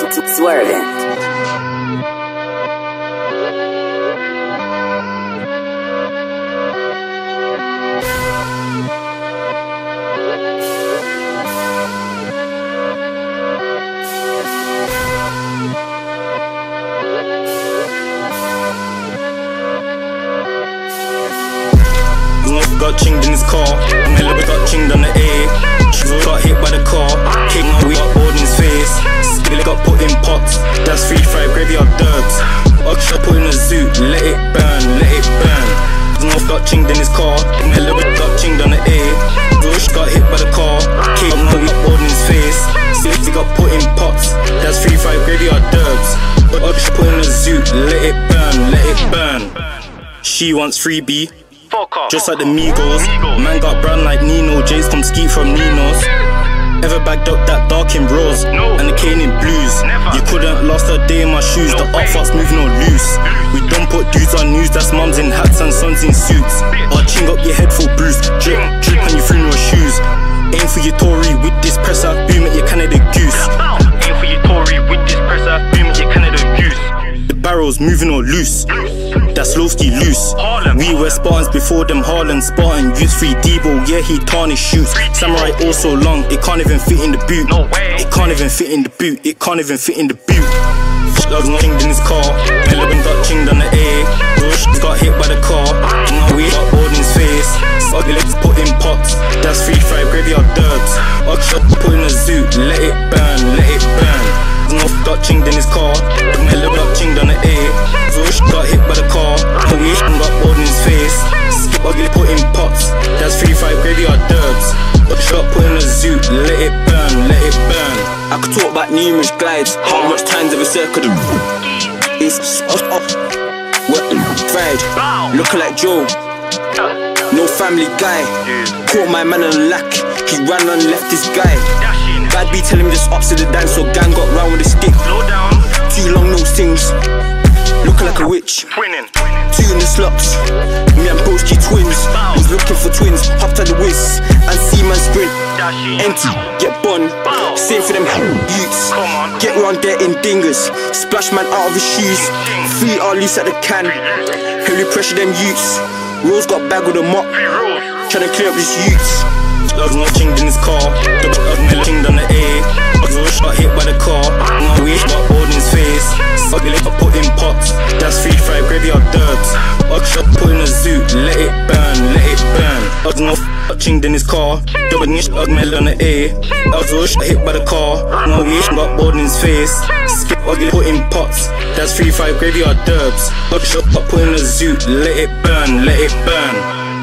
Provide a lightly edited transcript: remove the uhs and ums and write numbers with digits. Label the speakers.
Speaker 1: Swirving.
Speaker 2: Got chinged in his car, Miller got chinged on the A. Got hit by the car, king on got bored in his face. Still got put in pots, that's 3-5 graveyard dubs. Oxshot put in a zoo, let it burn, let it burn. Got chinged in his car, Miller got chinged on the A. Got hit by the car, king on got bored in his face. Still got put in pots, that's 3-5 graveyard dubs. Oxshot put in a zoo, let it burn, let it burn. She wants freebie, just like the Migos. Man got brown like Nino, Jays come skeet from Nino's. Ever bagged up that dark in rose and the cane in blues? You couldn't last a day in my shoes, the art fucks moving all loose. We don't put dudes on news, that's mums in hats and sons in suits. I'll ching up your head full bruised, drip, drip on your funeral shoes. Aim for your Tory with this presser, boom at your Canada goose. Aim for your Tory with this presser, boom at your Canada goose. The barrel's moving all loose, that's low-ski loose. We were Spartans before them Harlan Spartan. Use free Debo, yeah he tarnish shoots. Samurai also long, it can't even fit in the boot. It can't even fit in the boot, it can't even fit in the boot. Got chinged in his car, Melbourne got chinged on the A. Got hit by the car, we got bored in his face. Ugly legs put in pots, that's 3-5 graveyard dubs. Oxshot put in a zoo, let it burn, let it burn. Got chinged in his car, Melbourne got chinged on the A. Got hit by the car, we got bored in his face. Ugly put in pots, that's 3-5 graveyard dubs. Oxshot put in a zoo, let it burn, let it burn.
Speaker 3: I could talk about numerous glides, how much times have I circled them? It's fried, looking like Joe, no family guy. Caught my man on the lack, he ran and left this guy. Bad B tell him just ups to the dance, so gang got round with a stick. Too long no sings, looking like a witch. Two in the slots, me and Broski twins. Was looking for twins, hopped at the whiz and see man sprint. Empty, get bun, same for them youths. Get round there in dingers, splash man out of his shoes. 3 are loose at the can, heavy pressure them youths. Rose got bag with a mop, tryna clear up these youths.
Speaker 2: Got chinged in his car, the chinged on the A. Got hit by the car, we got bored in his face. Ugly got put in pots, that's 3-5 graveyard dubs. Oxshot put in a zoo, let it burn, let it burn. Got chinged in his car, double niche got mel on the A. Got hit by the car, we got bored in his face. Ugly put in pots, that's 3-5 graveyard dubs. Oxshot put in a zoo, let it burn, let it burn.